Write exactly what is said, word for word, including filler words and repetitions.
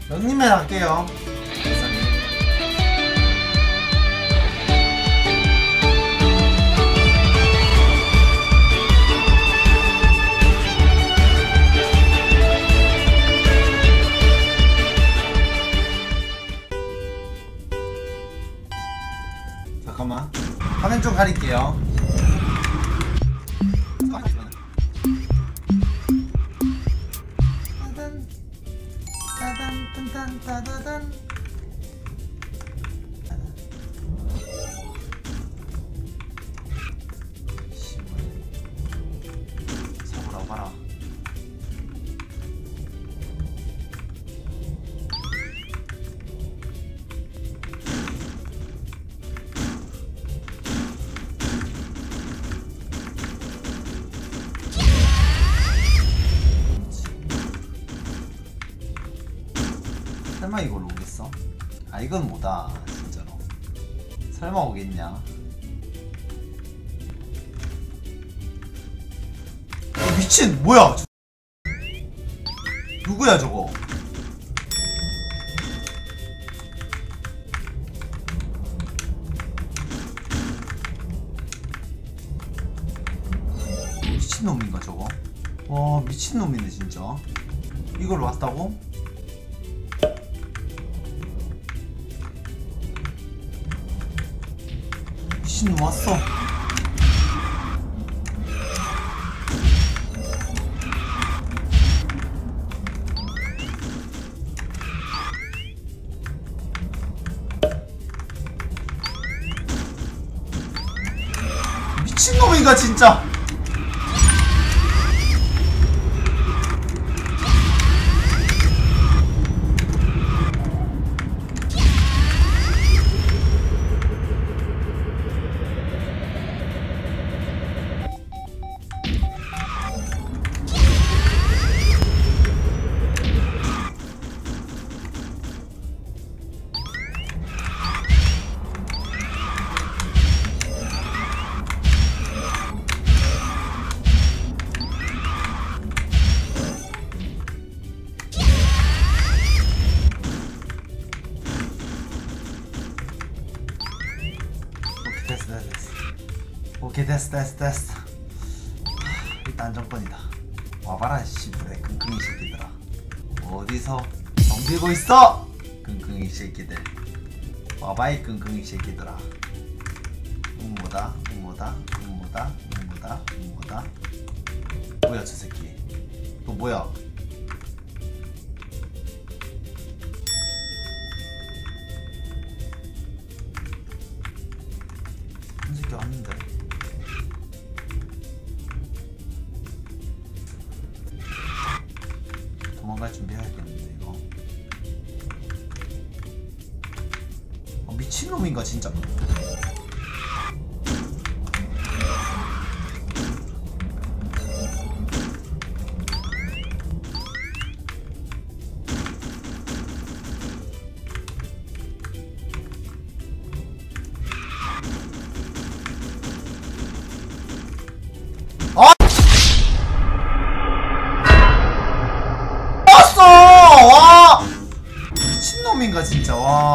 형님만 할게요. 잠깐만 화면 좀 가릴게요. 따단 따단 따다단 사보라고 봐라. 설마 이걸로 오겠어? 아 이건 뭐다 진짜로. 설마 오겠냐? 어, 미친 뭐야? 누구야 저거? 미친놈인가 저거? 와 미친놈이네 진짜. 이걸로 왔다고? 미친놈 왔어. 미친놈인가 진짜. 됐어 됐어 됐어. 오케이 됐어 됐어 됐어. 일단 안정권이다. 와봐라 씨부레 끙끙이 새끼들아. 어디서 덤비고 있어 끙끙이 새끼들. 와봐이 끙끙이 새끼들아. 응모다 응모다 응모다 응모다 응모다. 뭐야 저 새끼 또 뭐야. 한 새끼 왔는데. 도망갈 준비해야겠는데 이거. 아, 미친놈인가 진짜. 와 미친놈인가 진짜. 와